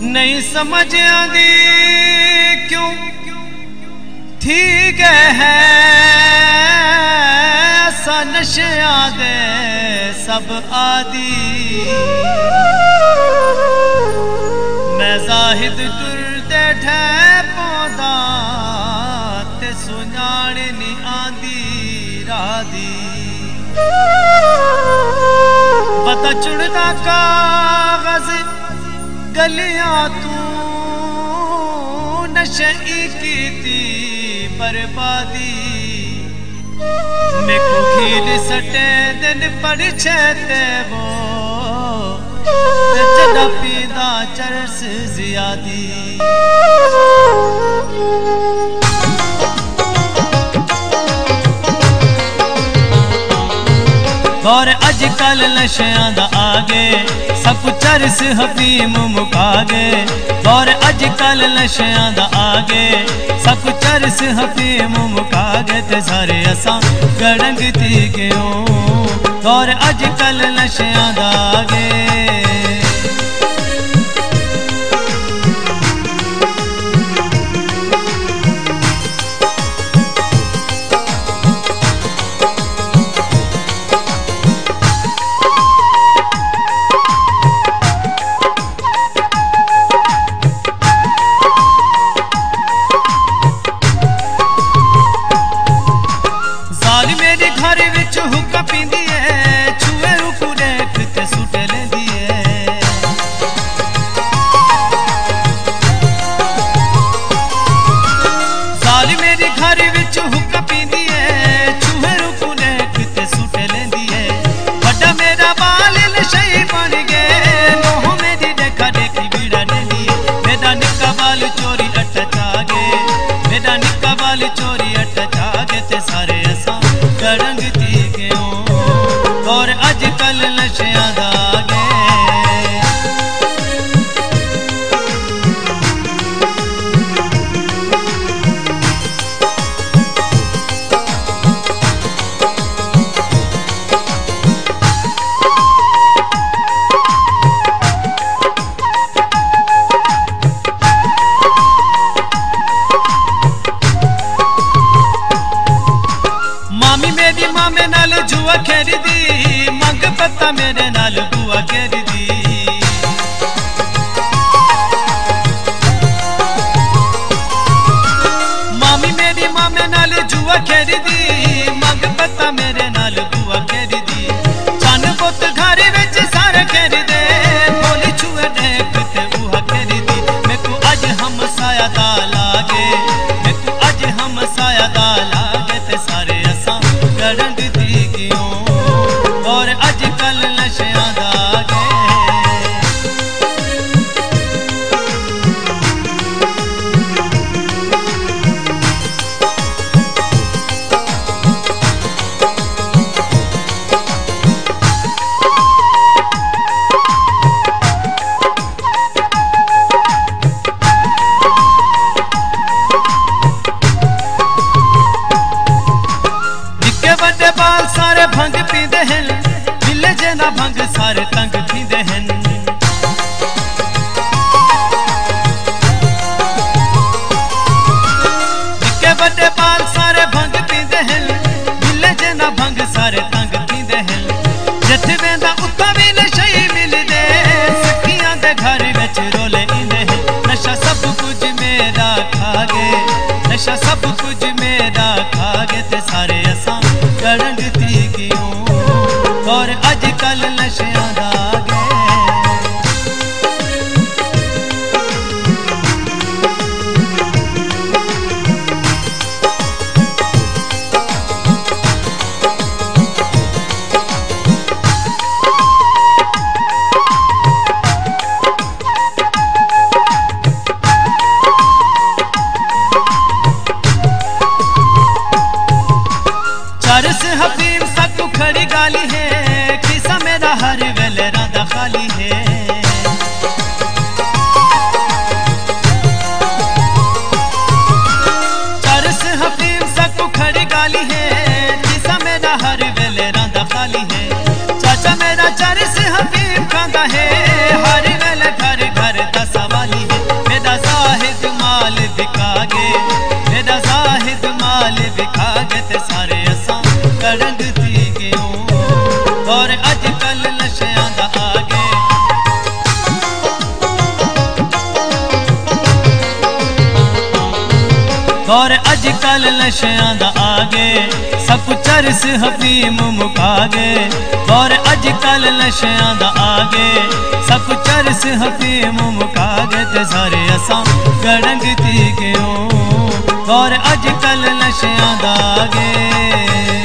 नहीं समझ आंदी क्यों ठीक है सा नशियां दे सब आदि। मैं जाहिद टुरदे ठै पौंदा ते सुनाण नी आंदी रादी। पता चुड़दा कागज गलियां तू नशे कीती बर्बादी। मैं को खील सटे दिन पर छते वो जदा पीदा चरस जियादी। और अजकल नशियां दा आगे सब चरस हफीम मुका गए। और अजकल नशियां दा आगे सब चरस हफीम मुका गए ते सारे असां गड़ंग थी गयो। और अजकल नशियां दा आगे घर विच हुक्का पींदी है छुए उकुरे किते सुट लेंदी है। साली मेरी घर विच हुक्का पींदी है छुए उकुरे किते सुट लेंदी है। बड़ा मेरा बाल नशे बन गए मोह मेरी देखा देखी बीड़ा देंदी है। मेरा निक्का बाल चोरी अट्टा चागे मेरा निक्का बाल चोरी अट्टा चागे ते सारे असां गड़ंग थी गयो। और अजकल नशियां दा आगे मामी मेरी मामे नाल जुआ खेरी दी मंग पत्ता मेरे नाल बुआ खेरी दी। मामी मेरी मामे नाल जुआ खेरी दी मंग पत्ता मेरे नाल बुआ खेरी दी। चन पुत घर विच सारे खेरी दे बोली छुए देख ते उहा खेरी दी। मेको अज हम साया दा लागे मेको अज हम साया दा लागे ते सारे असां गड़ंग थी गयो। और अजकल नशियां दा आगे बड़े बाल सारे भंग पींदे हैं मिले जे ना भंग सारे तंग पींदे हैं। निक्के बड़े बाल सारे भंग पींदे हैं मिले जे ना भंग सारे तंग पींदे हैं। जिथे वेंदा उत्ता भी नशे मिलदे सखियां दे घर विच रोले इंदे हैं। नशा सब कुछ मेरा खा गए नशा सब कुछ मेरा खा गए ते सारे असां गड़ंग थी गयो। और अजकल नशियां दा आगे चरस हफीम सकू खड़ी गाली है किसा मेरा हर वेले राधा खाली है। चरस हफीम सकू खड़ी गाली है किसा मेरा हर वेले राधा खाली है। चाचा मेरा चरस हफीम खांदा है हर वेले घर घर दा सवाली दौर अजकल नशयां दा आगे सब कुछ चरस हफीम मुका गए। दौर अजकल नशयां दा आगे सब कुछ चरस हफीम मुका गए ते सारे असां गड़ंग थी गयो। दौर अजकल नशयां दा आगे